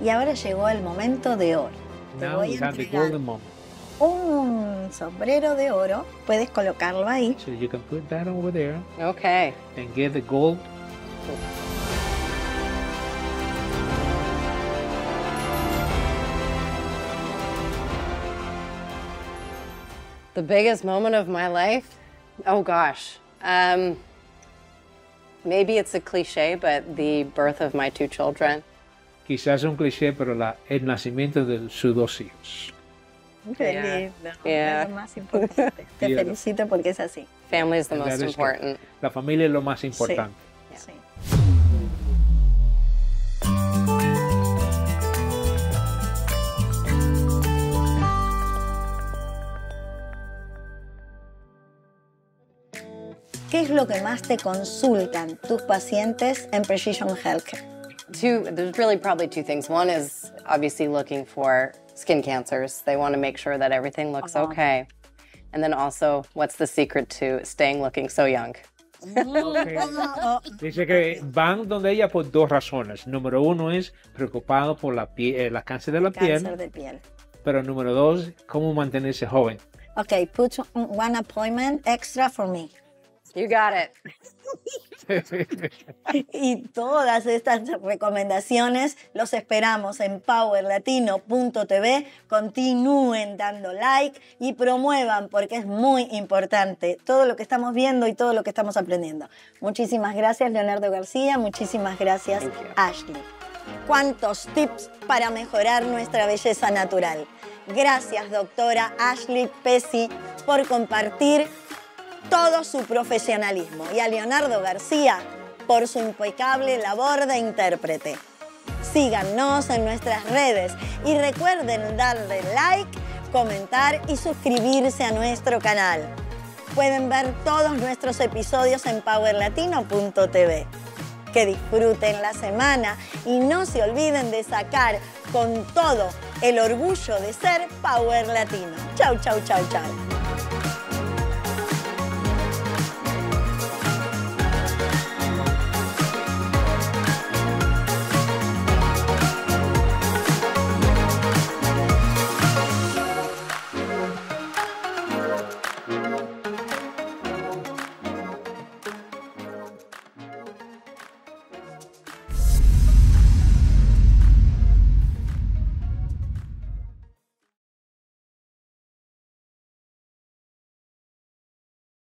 Y ahora llegó el momento de oro. Te Now voy we a have the entregar golden moment. un sombrero de oro. Puedes colocarlo ahí. So you can put that over there Okay. and get the gold. The biggest moment of my life? Oh gosh. Maybe it's a cliche, but the birth of my 2 children. Quizás es un cliché, pero el nacimiento de sus 2 hijos. Qué Yeah. lindo. Yeah. Es lo más importante. Te Yeah. felicito porque es así. Family is the And that most is important. La familia es lo más importante. Sí. ¿Qué es lo que más te consultan tus pacientes en Precision Healthcare? There's really probably 2 things. One is obviously looking for skin cancers. They want to make sure that everything looks okay. And then also, what's the secret to staying looking so young? Dice que van donde ella por 2 razones. Número 1 es preocupado por la cáncer de la Cáncer piel, de piel. pero número 2, cómo mantenerse joven. Okay, put one appointment extra for me. You got it. Y todas estas recomendaciones los esperamos en powerlatino.tv. Continúen dando like y promuevan porque es muy importante todo lo que estamos viendo y todo lo que estamos aprendiendo. Muchísimas gracias, Leonardo García. Muchísimas gracias, Ashley. ¿Cuántos tips para mejorar nuestra belleza natural? Gracias, doctora Ashley Pesci, por compartir todo su profesionalismo, y a Leonardo García por su impecable labor de intérprete. Síganos en nuestras redes y recuerden darle like, comentar y suscribirse a nuestro canal. Pueden ver todos nuestros episodios en powerlatino.tv. Que disfruten la semana y no se olviden de sacar con todo el orgullo de ser Power Latino. Chau, chau, chau, chau.